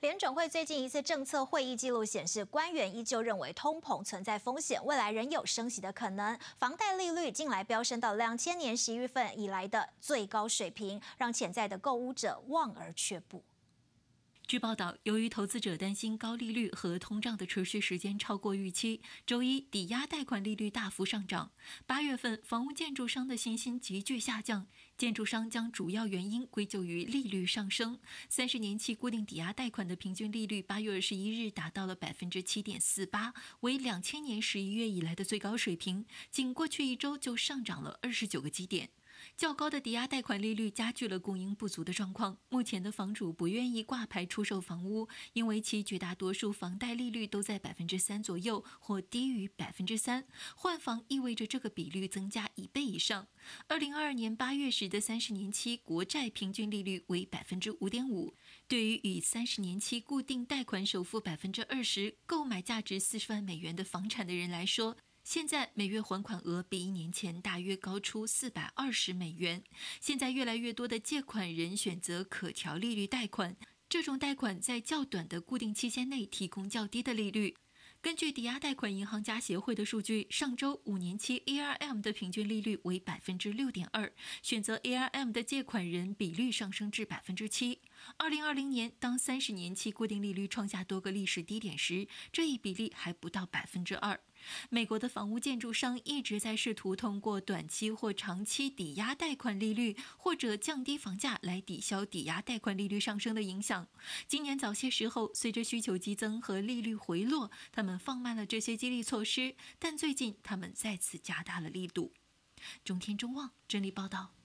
联准会最近一次政策会议记录显示，官员依旧认为通膨存在风险，未来仍有升息的可能。房贷利率近来飙升到2000年11月份以来的最高水平，让潜在的购屋者望而却步。 据报道，由于投资者担心高利率和通胀的持续时间超过预期，周一抵押贷款利率大幅上涨。8月份，房屋建筑商的信心急剧下降，建筑商将主要原因归咎于利率上升。30年期固定抵押贷款的平均利率8月21日达到了 7.48%， 为2000年11月以来的最高水平，仅过去一周就上涨了29个基点。较高的抵押贷款利率加剧了供应不足的状况。目前的房主不愿意挂牌出售房屋，因为其绝大多数房贷利率都在 3% 左右或低于 3%。换房意味着这个比率增加1倍以上。2022年8月时的30年期国债平均利率为 5.5%。对于以30年期固定贷款首付 20%、购买价值40万美元的房产的人来说，现在每月还款额比1年前大约高出420美元。现在越来越多的借款人选择可调利率贷款，这种贷款在较短的固定期限内提供较低的利率。根据抵押贷款银行家协会的数据，上周5年期 ARM 的平均利率为 6.2%， 选择 ARM 的借款人比率上升至 7%。2020年，当30年期固定利率创下多个历史低点时，这一比例还不到 2%。美国的房屋建筑商一直在试图通过短期或长期抵押贷款利率，或者降低房价来抵消抵押贷款利率上升的影响。今年早些时候，随着需求激增和利率回落，他们放慢了这些激励措施，但最近他们再次加大了力度。中天中望整理报道。